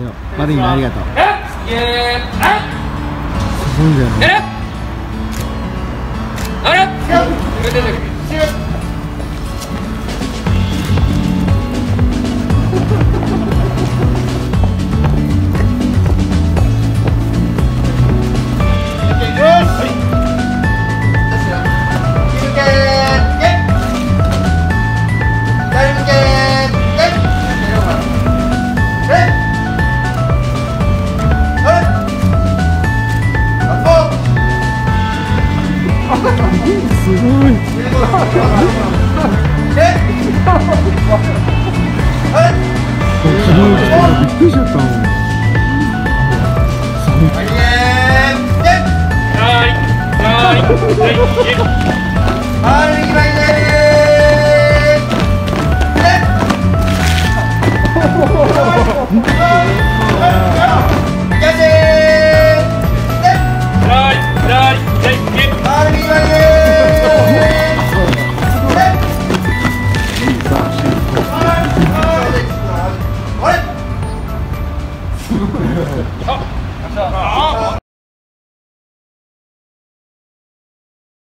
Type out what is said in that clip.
マディンありがとう。すごいんだよね。すごい。びっくりしちゃったもん。